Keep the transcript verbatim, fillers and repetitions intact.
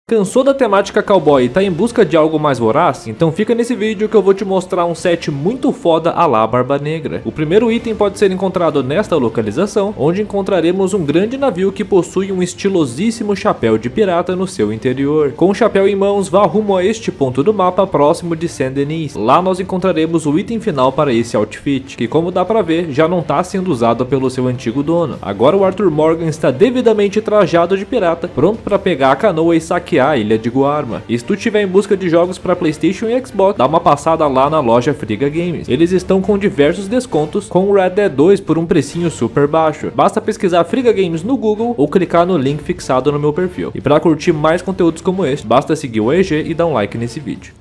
Cansou da temática cowboy e tá em busca de algo mais voraz? Então fica nesse vídeo que eu vou te mostrar um set muito foda a lá Barba Negra. O primeiro item pode ser encontrado nesta localização, onde encontraremos um grande navio que possui um estilosíssimo chapéu de pirata no seu interior. Com o chapéu em mãos, vá rumo a este ponto do mapa próximo de Saint-Denis. Lá nós encontraremos o item final para esse outfit, que como dá pra ver, já não tá sendo usado pelo seu antigo dono. Agora o Arthur Morgan está devidamente trajado de pirata, pronto para pegar a canoa e saquear a ilha de Guarma. E se tu estiver em busca de jogos para PlayStation e Xbox, dá uma passada lá na loja Friga Games. Eles estão com diversos descontos, com o Red Dead dois por um precinho super baixo. Basta pesquisar Friga Games no Google ou clicar no link fixado no meu perfil. E para curtir mais conteúdos como este, basta seguir o E G e dar um like nesse vídeo.